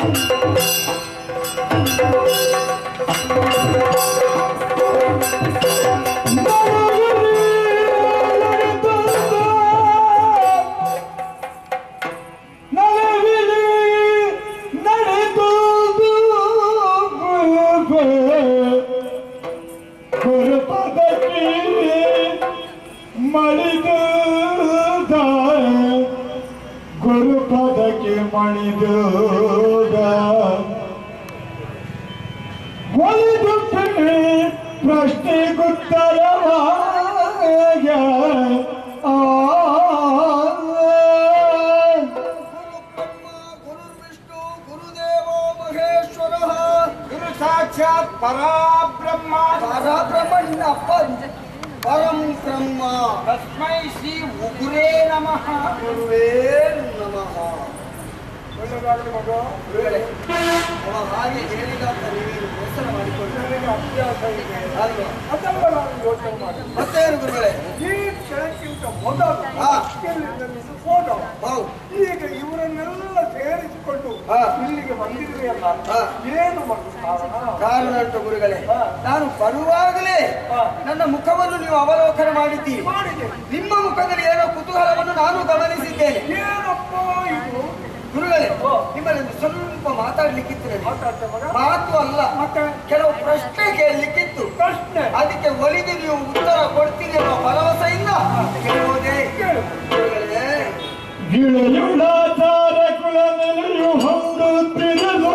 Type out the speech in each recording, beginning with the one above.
ಈಗ ಇವರನ್ನೆಲ್ಲ ಸೇರಿಸಿಕೊಂಡು ಇಲ್ಲಿಗೆ ಬಂದಿರುವೆಯಲ್ಲ, ಏನು ಕಾರಣ ಅಂತ ಗುರುಗಳೇ? ನಾನು ಬರುವಾಗಲೇ ನನ್ನ ಮುಖವನ್ನು ನೀವು ಅವಲೋಕನ ಮಾಡಿದ್ದೀರಿ. ನಿಮ್ಮ ಮುಖದಲ್ಲಿ ಏನೋ ಕುತೂಹಲವನ್ನು ನಾನು ಗಮನಿಸಿದ್ದೇನೆ. ಏನಪ್ಪ ಇದು ಗುರುಗಳೇ? ನಿಮ್ಮಲ್ಲಿ ಸ್ವಲ್ಪ ಮಾತಾಡ್ಲಿಕ್ಕಿತ್ತು. ಮಾತು ಅಲ್ಲ, ಕೆಲವು ಪ್ರಶ್ನೆ ಕೇಳಲಿಕ್ಕಿತ್ತು. ಅದಕ್ಕೆ ಒಲಿದು ನೀವು ಉತ್ತರ ಕೊಡ್ತೀರಿ ಅನ್ನೋ ಭರವಸೆಯಿಂದ ಕೇಳುವುದೇ. ಗುರುಗಳೇ, ಗಿಳಿಯುಳಾಚಾರ ಕುಲನೆಲೆಯು ಹೊಂದುತ್ತಿರಲು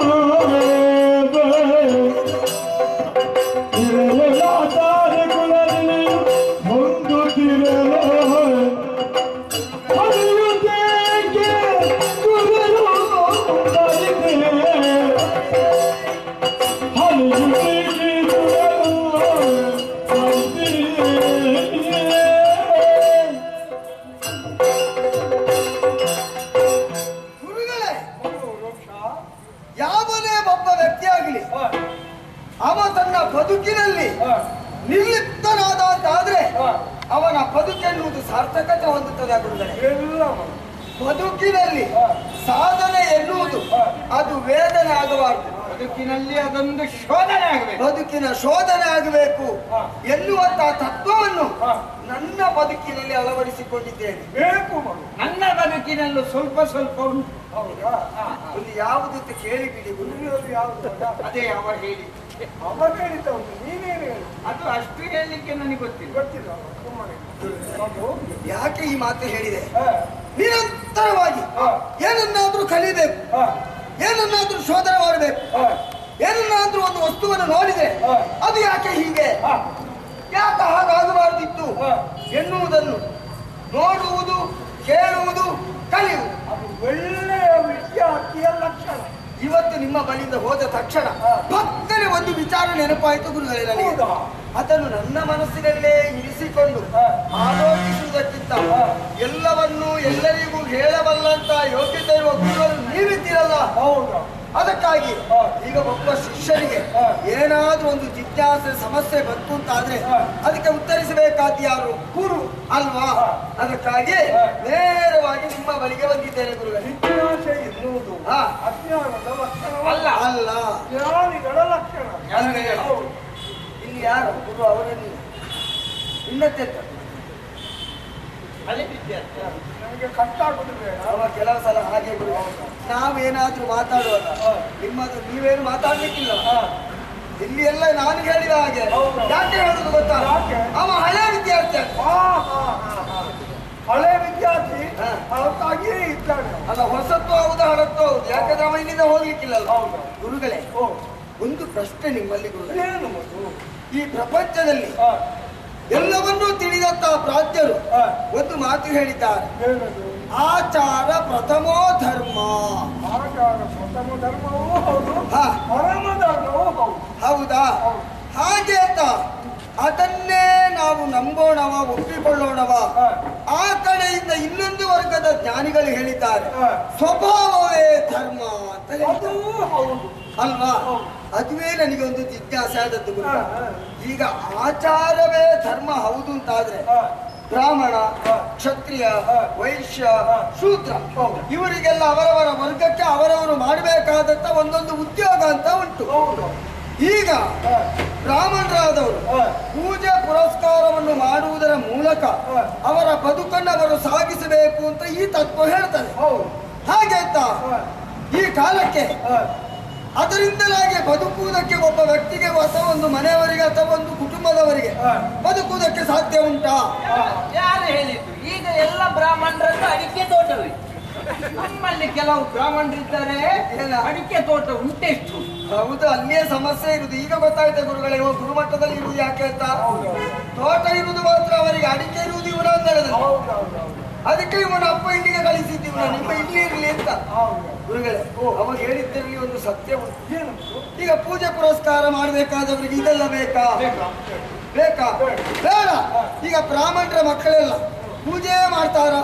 ಗಿಳಿಯುಳಾಚಾರ ಕುಲನೆಲೆಯು ಹೊಂದುತ್ತಿರಲು ಹರಿಯುತ್ತೇಕೆ ಕುಲರು ಬರಿದೆ ಹರಿಯುತ್ತೇಕೆ ಕುಲರು ಯಾವನೇ ಒಬ್ಬ ವ್ಯಕ್ತಿಯಾಗಲಿ ಅವ ತನ್ನ ಬದುಕಿನಲ್ಲಿ ನಿರ್ಲಿಪ್ತನಾದ ಅಂತಾದ್ರೆ ಅವನ ಬದುಕೆನ್ನುವುದು ಸಾರ್ಥಕತೆ ಹೊಂದುತ್ತದೆ. ಬದುಕಿನಲ್ಲಿ ಸಾಧನೆ ಎನ್ನುವುದು ಅದು ವೇದನೆ ಆಗಬಾರದು. ಬದುಕಿನಲ್ಲಿ ಅದೊಂದು ಶೋಧನೆ ಆಗಬೇಕು, ಬದುಕಿನ ಶೋಧನೆ ಆಗಬೇಕು ಎನ್ನುವಂತಹ ತತ್ವವನ್ನು ನನ್ನ ಬದುಕಿನಲ್ಲಿ ಅಳವಡಿಸಿಕೊಂಡಿದ್ದೇನೆ. ಬೇಕು ನನ್ನ ಬದುಕಿನಲ್ಲೂ ಸ್ವಲ್ಪ ಸ್ವಲ್ಪ ಉಂಟು. ಒಂದು ಯಾವುದು ಅಂತ ಕೇಳಿ ಬಿಡಿ. ಯಾವುದು? ಅದೇ ಅವ ಹೇಳಿ, ಅವ ಹೇಳಿದ್ದ ಉಂಟು. ನೀನೇನು ಹೇಳಿ? ಅದು ಅಷ್ಟು ಹೇಳಲಿಕ್ಕೆ ನನಗೆ ಗೊತ್ತಿಲ್ಲ. ಯಾಕೆ ಈ ಮಾತು ಹೇಳಿದೆ? ನಿರಂತರವಾಗಿ ಏನನ್ನಾದ್ರೂ ಕಲಿಬೇಕು, ಏನನ್ನಾದ್ರೂ ಶೋಧನೆ ಮಾಡಬೇಕು, ಏನನ್ನಾದ್ರೂ ಒಂದು ವಸ್ತುವನ್ನು ನೋಡಿದೆ ಅದು ಯಾಕೆ ಹೀಗೆ, ಯಾಕೆ ಹಾಗಾಗಬಾರ್ದಿತ್ತು ಎನ್ನುವುದನ್ನು ನೋಡುವುದು, ಕೇಳುವುದು, ಕಲಿಯುವುದು ಅದು ಒಳ್ಳೆಯ ವಿದ್ಯಾರ್ಥಿಯ ಲಕ್ಷಣ. ಇವತ್ತು ನಿಮ್ಮ ಬಳಿಯಿಂದ ಹೋದ ತಕ್ಷಣ ಪಕ್ಕನೆ ಒಂದು ವಿಚಾರ ನೆನಪಾಯಿತು ಗುರುಗಳೇ ನನಗೆ. ಅದನ್ನು ನನ್ನ ಮನಸ್ಸಿನಲ್ಲೇ ಇರಿಸಿಕೊಂಡು ಆಲೋಚಿಸುವುದಕ್ಕಿಂತ ಎಲ್ಲವನ್ನೂ ಎಲ್ಲರಿಗೂ ಹೇಳಬಲ್ಲಂತ ಯೋಗ್ಯತೆ ಇರುವ ಗುರುಗಳು ನೀವಿದ್ದೀರಲ್ಲ. ಅದಕ್ಕಾಗಿ ಈಗ ಒಬ್ಬ ಶಿಷ್ಯನಿಗೆ ಏನಾದ್ರೂ ಒಂದು ಜಿಜ್ಞಾಸೆ ಸಮಸ್ಯೆ ಬಂತು ಅಂತಾದ್ರೆ ಅದಕ್ಕೆ ಉತ್ತರಿಸಬೇಕಾದ ಯಾರು? ಗುರು ಅಲ್ವಾ? ಅದಕ್ಕಾಗಿ ನೇರವಾಗಿ ನಿಮ್ಮ ಬಳಿಗೆ ಬಂದಿದ್ದೇನೆ ಗುರುಗಳೇ. ಜಿಜ್ಞಾಸೆ ಎನ್ನುವುದು ಅಜ್ಞಾನದ ಲಕ್ಷಣ ಅಲ್ಲ, ಅಲ್ಲ ಜ್ಞಾನಿಗಳ ಲಕ್ಷಣ. ಇಲ್ಲಿ ಯಾರು ಗುರು? ಅವರನ್ನು ಇನ್ನತ್ತೆಂತ ನಮಗೆ ಕಟ್ಟಾಗುದು ಬೇಡ. ಕೆಲವು ಸಲ ಹಾಗೆ ಗುರು, ನಾವೇನಾದ್ರೂ ಮಾತಾಡುವಾಗ ನೀವೇನು ಮಾತಾಡ್ಲಿಕ್ಕಿಲ್ಲ. ಇಲ್ಲಿ ಎಲ್ಲ ನಾನು ಹೇಳಿದ ಹಾಗೆ ಯಾಕೆ ಹೇಳುದು ಗೊತ್ತಾ? ಅವ ಹಳೆ ವಿದ್ಯಾರ್ಥಿ. ಹಳೆ ವಿದ್ಯಾರ್ಥಿ ಅದಕ್ಕಾಗಿಯೇ ಇದ್ದಾನೆ. ಅಲ್ಲ, ಹೊಸತ್ತು ಹೌದು, ಹಳತ್ತು ಹೌದು. ಯಾಕಂದ್ರೆ ಅವ ಇಲ್ಲಿಂದ ಹೋಗ್ಲಿಕ್ಕಿಲ್ಲಲ್ಲ. ಗುರುಗಳೇ, ಒಂದು ಪ್ರಶ್ನೆ ನಿಮ್ಮಲ್ಲಿ ಗುರುಗಳೇ. ಈ ಪ್ರಪಂಚದಲ್ಲಿ ಎಲ್ಲವನ್ನೂ ತಿಳಿದಂತಹ ಪ್ರಾಜ್ಞರು ಒಂದು ಮಾತು ಹೇಳಿದ್ದಾರೆ. ಆಚಾರ ಪ್ರಥಮೋ ಧರ್ಮ. ಆಚಾರ ಪ್ರಥಮ ಧರ್ಮವೂ ಹೌದು, ಪರಮ ಧರ್ಮವೂ ಹೌದು. ಹೌದಾ? ಹಾಗೆ ಅಂತ ಅದನ್ನೇ ನಾವು ನಂಬೋಣವ, ಒಪ್ಪಿಕೊಳ್ಳೋಣವ? ಆ ಕಡೆಯಿಂದ ಇನ್ನೊಂದು ವರ್ಗದ ಜ್ಞಾನಿಗಳು ಹೇಳಿದ್ದಾರೆ ಸ್ವಭಾವವೇ ಧರ್ಮ ಅಂತ ಅಲ್ವಾ? ಅದುವೇ ನನಗೆ ಒಂದು ಜಿಜ್ಞಾಸೆ ಆದದ್ದು ಗುರು. ಈಗ ಆಚಾರವೇ ಧರ್ಮ ಹೌದು ಅಂತಾದ್ರೆ ಬ್ರಾಹ್ಮಣ, ಕ್ಷತ್ರಿಯ, ವೈಶ್ಯ, ಶೂದ್ರ ಇವರಿಗೆಲ್ಲ ಅವರವರ ವರ್ಗಕ್ಕೆ ಅವರವರು ಮಾಡಬೇಕಾದಂತ ಒಂದೊಂದು ಉದ್ಯೋಗ ಅಂತ ಉಂಟು. ಈಗ ಬ್ರಾಹ್ಮಣರಾದವರು ಪೂಜೆ ಪುರಸ್ಕಾರವನ್ನು ಮಾಡುವುದರ ಮೂಲಕ ಅವರ ಬದುಕನ್ನು ಅವರು ಸಾಗಿಸಬೇಕು ಅಂತ ಈ ತತ್ವ ಹೇಳ್ತಾರೆ. ಹಾಗೆ ಅಂತ ಈ ಕಾಲಕ್ಕೆ ಅದರಿಂದಲಾಗಿ ಬದುಕುವುದಕ್ಕೆ ಒಬ್ಬ ವ್ಯಕ್ತಿಗೆ ಅಥವಾ ಒಂದು ಮನೆಯವರಿಗೆ ಅಥವಾ ಒಂದು ಕುಟುಂಬದವರಿಗೆ ಬದುಕುವುದಕ್ಕೆ ಸಾಧ್ಯ ಉಂಟಾ? ಯಾರು ಹೇಳಿದ್ರು? ಈಗ ಎಲ್ಲ ಬ್ರಾಹ್ಮಣರದ್ದು ಅಡಿಕೆ ತೋಟವೇ. ನಮ್ಮಲ್ಲಿ ಕೆಲವು ಬ್ರಾಹ್ಮಣರಿದ್ದಾರೆ, ಅಡಿಕೆ ತೋಟ ಉಂಟೆಷ್ಟು. ಹೌದು, ಅಲ್ಲಿಯೇ ಸಮಸ್ಯೆ ಇರುವುದು. ಈಗ ಗೊತ್ತಾಯ್ತು ಗುರುಗಳೇ, ಇವ ಗುರುಮಟ್ಟದಲ್ಲಿ ಇರುವುದು ಯಾಕೆ ಅಂತ. ತೋಟ ಇರುವುದು ಮಾತ್ರ, ಅವರಿಗೆ ಅಡಿಕೆ ಇರುವುದು ಇವನ ಅಂದಳದಲ್ಲಿ. ಅದಕ್ಕೆ ಇವನ ಅಪ್ಪ ಇಲ್ಲಿಗೆ ಕಳಿಸಿದ್ದೀವಿ, ನಿಮ್ಮ ಇಲ್ಲಿ ಇರಲಿ ಅಂತ. ಗುರುಗಳೇ, ಅವಾಗ ಹೇಳಿದ್ದಲ್ಲಿ ಒಂದು ಸತ್ಯ ಉಂಟು. ಈಗ ಪೂಜೆ ಪುರಸ್ಕಾರ ಮಾಡಬೇಕಾದವರಿಗೆ ಇದೆಲ್ಲ ಬೇಕಾ? ಬೇಕಾ? ಬೇಡ. ಈಗ ಬ್ರಾಹ್ಮಣರ ಮಕ್ಕಳೆಲ್ಲ ಪೂಜೆ ಮಾಡ್ತಾರೆ.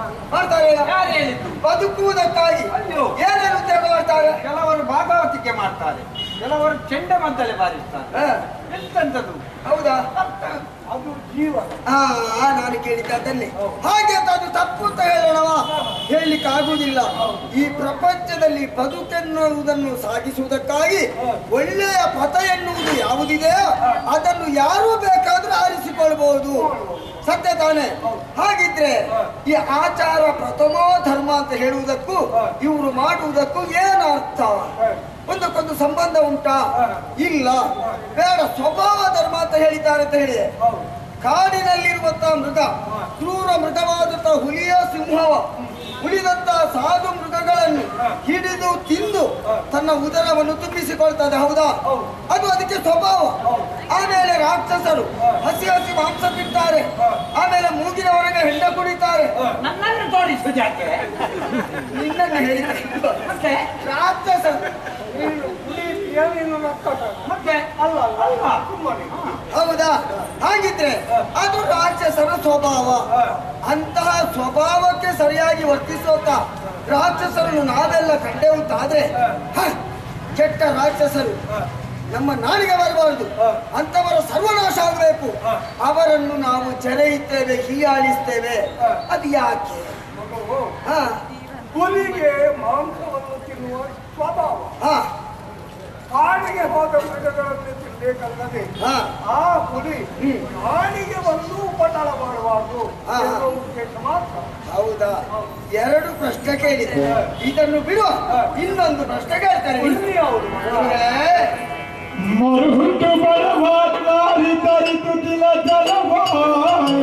ಯಾರು ಹೇಳಿದ್ರು? ಬದುಕುವುದಕ್ಕಾಗಿ ಏನೇನು ಉದ್ಯೋಗ ಮಾಡ್ತಾರೆ? ಕೆಲವರು ಭಾಗವತಿಕೆ ಮಾಡ್ತಾರೆ, ಕೆಲವರು ಚೆಂಡಮದ್ದಲೆ ಬಾರಿಸ್ತಾರೆ. ಎಂತಂತದ್ದು? ಹೌದಾ? ಅದು ಜೀವ. ನಾನು ಕೇಳಿದ್ದನ್ನೇ. ಹಾಗೆ ಅದು ತಪ್ಪು ಅಂತ ಹೇಳೋಣವ? ಹೇಳಲಿಕ್ಕೆ ಆಗುವುದಿಲ್ಲ. ಈ ಪ್ರಪಂಚದಲ್ಲಿ ಬದುಕೆನ್ನುವುದನ್ನು ಸಾಗಿಸುವುದಕ್ಕಾಗಿ ಒಳ್ಳೆಯ ಪಥ ಎನ್ನುವುದು ಯಾವುದಿದೆ ಅದನ್ನು ಯಾರು ಬೇಕಾದ್ರೂ ಆರಿಸಿಕೊಳ್ಬಹುದು. ಸತ್ಯ ತಾನೆ? ಹಾಗಿದ್ರೆ ಈ ಆಚಾರ ಪ್ರಥಮೋ ಧರ್ಮ ಅಂತ ಹೇಳುವುದಕ್ಕೂ ಇವರು ಮಾಡುವುದಕ್ಕೂ ಏನು ಅರ್ಥ? ಒಂದಕ್ಕೊಂದು ಸಂಬಂಧ ಉಂಟಾ? ಇಲ್ಲ. ಬೇಡ. ಸ್ವಭಾವ ಧರ್ಮ ಅಂತ ಹೇಳಿದ್ದಾರೆ ಅಂತ ಹೇಳಿ ಕಾಡಿನಲ್ಲಿರುವಂತಹ ಮೃಗ, ಕ್ರೂರ ಮೃಗವಾದಂತಹ ಹುಲಿಯ ಸಿಂಹವ, ಉಳಿದಂತಹ ಸಾಧು ಮೃಗಗಳನ್ನು ಹಿಡಿದು ತಿಂದು ತನ್ನ ಉದರವನ್ನು ತುಂಬಿಸಿಕೊಳ್ತದೆ. ಹೌದಾ? ಅದು ಅದಕ್ಕೆ ಸ್ವಭಾವ. ಆಮೇಲೆ ರಾಕ್ಷಸರು ಹಸಿ ಹಸಿ ಮಾಂಸ ತಿಂತಾರೆ, ಆಮೇಲೆ ಮೂಗಿನ ಹೊರಗೆ ಹೆಂಡ ಕುಡಿತಾರೆ. ನನ್ನನ್ನು ತೋರಿಸುವುದು ಯಾಕೆ? ನಿನ್ನನ್ನು ಹೇಳಿದ್ರೆ ರಾಕ್ಷಸರು ಮತ್ತೆ ಅಲ್ಲ ಅಲ್ವಾ? ಹೌದಾ? ಹಾಗಿದ್ರೆ ಅದು ರಾಕ್ಷಸರ ಸ್ವಭಾವ. ಅಂತಹ ಸ್ವಭಾವಕ್ಕೆ ಸರಿಯಾಗಿ ವರ್ತಿಸುವಂತ ರಾಕ್ಷಸರನ್ನು ನಾವೆಲ್ಲ ಕಂಡೆವುಂತಾದ್ರೆ ಕೆಟ್ಟ ರಾಕ್ಷಸರು ನಮ್ಮ ನಾಡಿಗೆ ಬರಬಾರದು, ಅಂತವರ ಸರ್ವನಾಶ ಆಗಬೇಕು. ಅವರನ್ನು ನಾವು ಜರೆಯುತ್ತೇವೆ, ಹೀಯಾಳಿಸ್ತೇವೆ. ಅದು ಯಾಕೆ? ಹುಲಿಗೆ ಮಾಂಸವನ್ನು ತಿನ್ನುವ ಸ್ವಭಾವ. ಕಾಡಿಗೆ ಹೋದ ಮೃಗಗಳನ್ನು ತಿನ್ನಬೇಕಲ್ಲದೆ ಆ ಹುಲಿ ಕಾಡಿಗೆ ಒಂದು ಉಪಟಳ ಮಾಡಬಾರದು ಎನ್ನುವ ಉದ್ದೇಶ ಮಾತ್ರ. ಹೌದಾ? ಎರಡು ಪ್ರಶ್ನೆ ಕೇಳಿದೆ, ಇದನ್ನು ಬಿಡುವ. ಇನ್ನೊಂದು ಪ್ರಶ್ನೆ ಕೇಳ್ತಾರೆ. ಮರುಹುಟ್ಟು ಬಡವಾರಿ ತರಿತು ತಿಲ ಜಲವಾಯ್,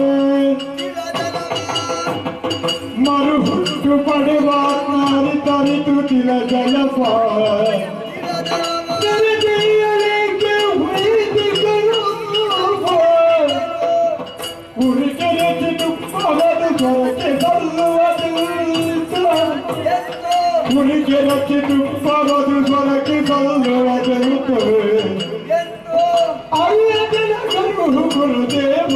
ಮರುಹುಟ್ಟು ಬಡವಾರಿ ತರಿತು ತಿಲ ಜಲವಾಯ್, ಹುಡುಗರಿಗೆ ತುಪ್ಪವದು ಹೊರಗೆ ಬಲ್ಲುವುದು, ಹುಡುಗರಿಗೆ ತುಪ್ಪವದು ಹೊರಗೆ ಬಲ್ಲುವುದಿರುತ್ತದೆ. ಅಲ್ಲದನ ಕರು ಗುರುದೇವ.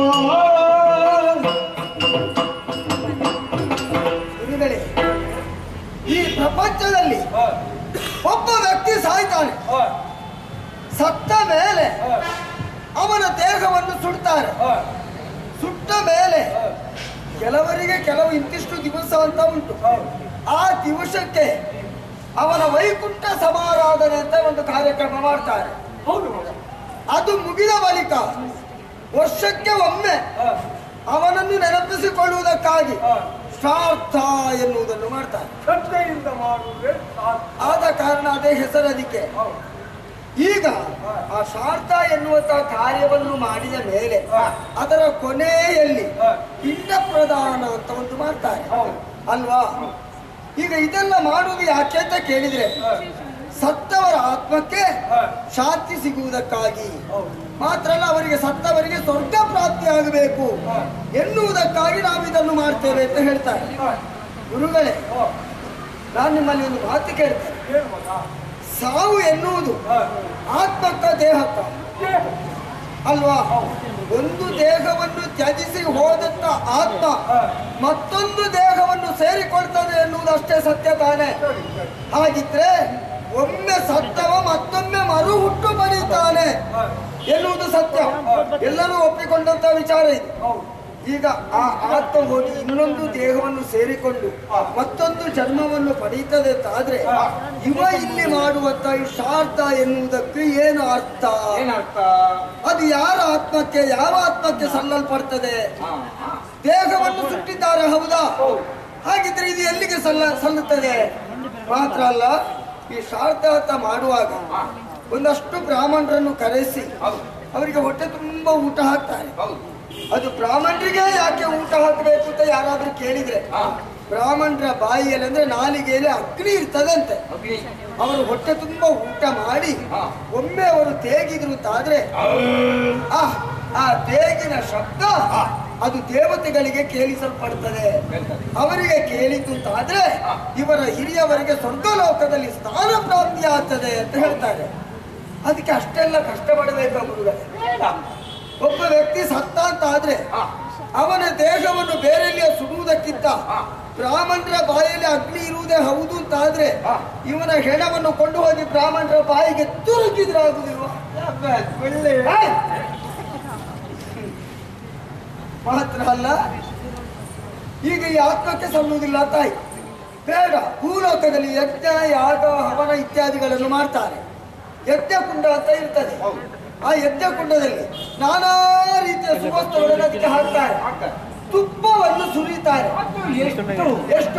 ಈ ಪ್ರಪಂಚದಲ್ಲಿ ಒಬ್ಬ ವ್ಯಕ್ತಿ ಸಾಯ್ತಾನೆ. ಸತ್ತ ಮೇಲೆ ಅವನ ದೇಹವನ್ನು ಸುಡ್ತಾರೆ. ಸುಟ್ಟ ಮೇಲೆ ಕೆಲವರಿಗೆ ಕೆಲವು ಇಂತಿಷ್ಟು ದಿವಸ ಅಂತ ಉಂಟು. ಆ ದಿವಸಕ್ಕೆ ಅವನ ವೈಕುಂಠ ಸಮಾರಾಧನೆ ಅಂತ ಒಂದು ಕಾರ್ಯಕ್ರಮ ಮಾಡ್ತಾರೆ. ಅದು ಮುಗಿದ ಬಳಿಕ ವರ್ಷಕ್ಕೆ ಒಮ್ಮೆ ಅವನನ್ನು ನೆನಪಿಸಿಕೊಳ್ಳುವುದಕ್ಕಾಗಿ ಶ್ರಾರ್ಥ ಎನ್ನುವುದನ್ನು ಮಾಡ್ತಾರೆ. ಶ್ರದ್ಧೆಯಿಂದ ಮಾಡುವುದೇ ಆದ ಕಾರಣ ಅದೇ ಹೆಸರು ಅದಕ್ಕೆ. ಈಗ ಆ ಶ್ರಾರ್ಥ ಎನ್ನುವಂತಹ ಕಾರ್ಯವನ್ನು ಮಾಡಿದ ಮೇಲೆ ಅದರ ಕೊನೆಯಲ್ಲಿ ಪಿಂಡ ಪ್ರದಾನ ಅಂತ ಒಂದು ಮಾಡ್ತಾರೆ ಅಲ್ವಾ? ಈಗ ಇದೆಲ್ಲ ಮಾಡುವುದು ಯಾಕೆ ಅಂತ ಕೇಳಿದ್ರೆ ಸತ್ತವರ ಆತ್ಮಕ್ಕೆ ಶಾಂತಿ ಸಿಗುವುದಕ್ಕಾಗಿ ಮಾತ್ರ ಅಲ್ಲ, ಅವರಿಗೆ ಸತ್ತವರಿಗೆ ಸ್ವರ್ಗ ಪ್ರಾಪ್ತಿ ಆಗಬೇಕು ಎನ್ನುವುದಕ್ಕಾಗಿ ನಾವು ಇದನ್ನು ಮಾಡ್ತೇವೆ ಅಂತ ಹೇಳ್ತಾರೆ. ಗುರುಗಳೇ, ನಾನು ನಿಮ್ಮಲ್ಲಿ ಒಂದು ಮಾತು ಕೇಳ್ತೇನೆ. ಸಾವು ಎನ್ನುವುದು ಆತ್ಮಕ್ಕ ದೇಹಕ್ಕ ಅಲ್ವಾ? ಒಂದು ದೇಹವನ್ನು ತ್ಯಜಿಸಿ ಹೋದಂತ ಆತ್ಮ ಮತ್ತೊಂದು ದೇಹವನ್ನು ಸೇರಿಕೊಳ್ತದೆ ಎನ್ನುವುದು ಅಷ್ಟೇ ಸತ್ಯ ತಾನೆ. ಹಾಗಿದ್ರೆ ಒಮ್ಮೆ ಸತ್ತವ ಮತ್ತೊಮ್ಮೆ ಮರು ಹುಟ್ಟು ಪಡೀತಾನೆ ಎನ್ನುವುದು ಸತ್ಯ, ಎಲ್ಲರೂ ಒಪ್ಪಿಕೊಂಡಂತ ವಿಚಾರ ಇದು. ಈಗ ಆ ಆತ್ಮ ಹೋಗಿ ಇನ್ನೊಂದು ದೇಹವನ್ನು ಸೇರಿಕೊಂಡು ಮತ್ತೊಂದು ಜನ್ಮವನ್ನು ಪಡೆಯುತ್ತದೆ ಅಂತಾದ್ರೆ ಇವ ಇಲ್ಲಿ ಮಾಡುವಂತ ಈ ಶಾರ್ಥ ಎನ್ನುವುದಕ್ಕೆ ಏನು ಅರ್ಥ? ಅದು ಯಾರ ಆತ್ಮಕ್ಕೆ, ಯಾವ ಆತ್ಮಕ್ಕೆ ಸಲ್ಲಲ್ಪಡ್ತದೆ? ದೇಹವನ್ನು ಸುಟ್ಟಿದ್ದಾರೆ, ಹೌದಾ? ಹಾಗಿದ್ರೆ ಇದು ಎಲ್ಲಿಗೆ ಸಲ್ಲುತ್ತದೆ? ಮಾತ್ರ ಅಲ್ಲ, ಈ ಶಾರ್ಥ ಮಾಡುವಾಗ ಒಂದಷ್ಟು ಬ್ರಾಹ್ಮಣರನ್ನು ಕರೆಸಿ ಅವರಿಗೆ ಹೊಟ್ಟೆ ತುಂಬಾ ಊಟ ಹಾಕ್ತಾರೆ. ಅದು ಬ್ರಾಹ್ಮಣರಿಗೆ ಯಾಕೆ ಊಟ ಹಾಕಬೇಕು ಅಂತ ಯಾರಾದ್ರೂ ಕೇಳಿದ್ರೆ, ಬ್ರಾಹ್ಮಣರ ಬಾಯಿಯಲ್ಲಿ ಅಂದ್ರೆ ನಾಲಿಗೆಯಲ್ಲಿ ಅಗ್ನಿ ಇರ್ತದಂತೆ. ಅವರು ಹೊಟ್ಟೆ ತುಂಬಾ ಊಟ ಮಾಡಿ ಒಮ್ಮೆ ಅವರು ತೇಗಿದ್ರು ಅಂತಾದ್ರೆ ಆ ತೇಗಿನ ಶಬ್ದ ಅದು ದೇವತೆಗಳಿಗೆ ಕೇಳಿಸಲ್ಪಡ್ತದೆ. ಅವರಿಗೆ ಕೇಳಿತು ಅಂತಾದ್ರೆ ಇವರ ಹಿರಿಯವರಿಗೆ ಸ್ವರ್ಗಲೋಕದಲ್ಲಿ ಸ್ಥಾನ ಪ್ರಾಪ್ತಿ ಆಗ್ತದೆ ಅಂತ ಹೇಳ್ತಾರೆ. ಅದಕ್ಕೆ ಅಷ್ಟೆಲ್ಲ ಕಷ್ಟಪಡಬೇಕು ಗುರುಗಳೇ. ಒಬ್ಬ ವ್ಯಕ್ತಿ ಸತ್ತ ಅಂತ ಆದ್ರೆ ಅವನ ದೇಹವನ್ನು ಬೇರೆಲ್ಲಿಯೇ ಸುಡುವುದಕ್ಕಿಂತ ಬ್ರಾಹ್ಮಣರ ಬಾಯಲ್ಲಿ ಅಗ್ನಿ ಇರುವುದೇ ಹೌದು ಅಂತ ಆದ್ರೆ ಇವನ ಹೆಣವನ್ನು ಕೊಂಡು ಹೋಗಿ ಬ್ರಾಹ್ಮಣರ ಬಾಯಿಗೆ ತುರುಕಿದ್ರೆ ಆಗುದಿಲ್ವ? ಮಾತ್ರ ಅಲ್ಲ, ಈಗ ಈ ಆತ್ಮಕ್ಕೆ ಸಲ್ಲುವುದಿಲ್ಲ ತಾಯಿ ಬೇಡ. ಭೂಲೋಕದಲ್ಲಿ ಯಜ್ಞ, ಯಾಗ, ಹವನ ಇತ್ಯಾದಿಗಳನ್ನು ಮಾಡ್ತಾರೆ. ಯಜ್ಞಕುಂಡ ಅಂತ ಇರ್ತದೆ. ಆ ಯಜ್ಞಕುಂಡದಲ್ಲಿ ನಾನಾ ರೀತಿಯ ಸುವಸ್ತುಗಳನ್ನು ಅದಕ್ಕೆ ಹಾಕ್ತಾರೆ. ತುಪ್ಪವನ್ನು ಸುರಿತಾರೆ. ಎಷ್ಟು?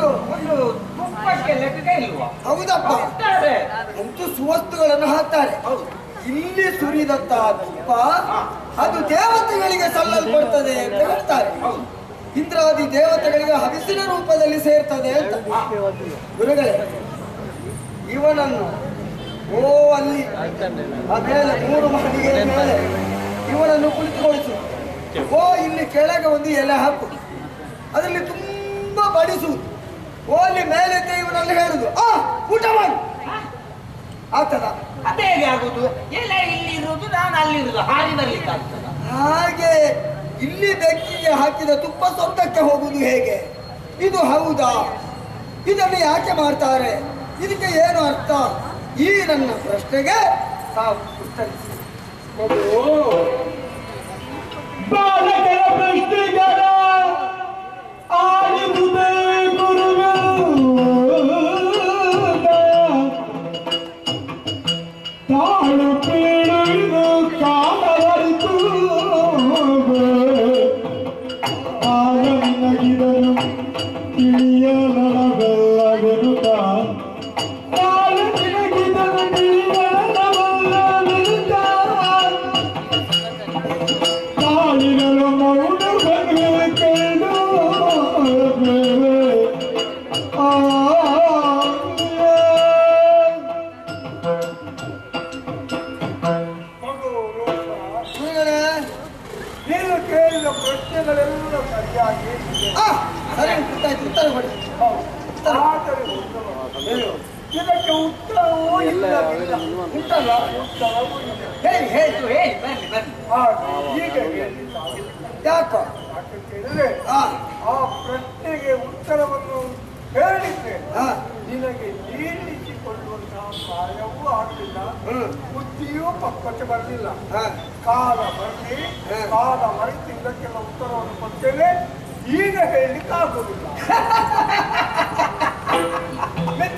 ಹೌದಪ್ಪ, ಅಂತೂ ಸುವಸ್ತುಗಳನ್ನು ಹಾಕ್ತಾರೆ. ಇಲ್ಲಿ ಸುರಿದಂತ ತುಪ್ಪ ಅದು ದೇವತೆಗಳಿಗೆ ಸಲ್ಲಲ್ಪಡ್ತದೆ ಅಂತ ಹೇಳ್ತಾರೆ. ಇಂದ್ರಾದಿ ದೇವತೆಗಳಿಗೆ ಹವಿಸಿನ ರೂಪದಲ್ಲಿ ಸೇರ್ತದೆ ಅಂತ. ಗುರುಗಳೇ, ಇವನನ್ನು ಅಲ್ಲಿ ಮೇಲೆ 3 ಮಹಡಿಗೆ ಮೇಲೆ ಇವನನ್ನು ಕುಳಿತುಕೊಳಿಸು. ಇಲ್ಲಿ ಕೆಳಗೆ ಒಂದು ಎಲೆ ಹಾಕು, ಅದರಲ್ಲಿ ತುಂಬಾ ಬಡಿಸುವುದು. ಅಲ್ಲಿ ಮೇಲೆ ಇವನಲ್ಲಿ ಹೇಳುದು ಊಟ ಮಾಡು ಆಗ್ತದ? ಅದೇ ಹೇಗೆ ಆಗುದು? ಎಲ್ಲ ಇಲ್ಲಿ ಇರುವುದು, ನಾನು ಅಲ್ಲಿರುವುದು, ಹಾರಿ ಬರ್ಲಿಕ್ಕೆ ಆಗ್ತದ? ಹಾಗೆ ಇಲ್ಲಿ ಬೆಂಕಿಗೆ ಹಾಕಿದ ತುಪ್ಪ ಸ್ವರ್ಗಕ್ಕೆ ಹೋಗುವುದು ಹೇಗೆ? ಇದು ಹೌದಾ? ಇದನ್ನು ಯಾಕೆ ಮಾಡ್ತಾರೆ? ಇದಕ್ಕೆ ಏನು ಅರ್ಥ? ಈ ನನ್ನ ಪ್ರಶ್ನೆಗೆ ತಾವು ಉತ್ತರಿಸಿ. ಬಾಲಕರ ಪ್ರಶ್ನೆಗಳ ಆಲಿಸುವುದೇ ತಾಳು ಪೀಳಿದು ಕಾಲವರಿತು ಆಲನಗಿದನು ತಿಳಿಯಲವೆಲ್ಲವೆನುತ ಆಲನಗಿದನು ತಿಳಿಯಲವೆಲ್ಲವೆನುತ ಕಾಲಿನಲು ಮೌನ ಬಗೆಯ ಕೈದು ನೀನು ಕೇಳಿದ ಪ್ರಶ್ನೆಗಳೆಲ್ಲ ಸರಿಯಾಗಿ ಸರಿ, ಗೊತ್ತಾಯ್ತು. ಉತ್ತರ ಕೊಡಿ. ಆದರೆ ಇದಕ್ಕೆ ಉತ್ತರವೂ ಇಲ್ಲವಿಲ್ಲ. ಉಂಟಲ್ಲ? ಉತ್ತರವೂ ಇಲ್ಲ. ಹೇಳಿ ಹೇಳಿ. ಬರ್ಲಿ ಬರ್ಲಿ. ಈಗ ಹೇಳಿದ್ದಾರೆ. ಯಾಕೋ? ಯಾಕೆ ಕೇಳಿದ್ರೆ ಆ ಆ ಪ್ರಶ್ನೆಗೆ ಉತ್ತರವನ್ನು ಹೇಳಿದ್ರೆ ಆ ನಿನಗೆ ಜೀರ್ಣಿಸಿಕೊಳ್ಳುವಂತಹ ಪ್ರಾಯವೂ ಆಗಲಿಲ್ಲ, ಬುದ್ಧಿಯೂ ಪಕ್ವತೆ ಬರಲಿಲ್ಲ. ಕಾಲ ಬರಲಿ, ಕಾಲ ಮರೆತು ಇದಕ್ಕೆಲ್ಲ ಉತ್ತರವನ್ನು ಕೊಡ್ತೇನೆ. ಈಗ ಹೇಳಲಿಕ್ಕೆ ಆಗುದಿಲ್ಲ. ಮಿತ್ರ,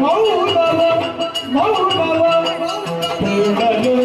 ಮೌನವ ಮೌನವ ಕೇಳಲು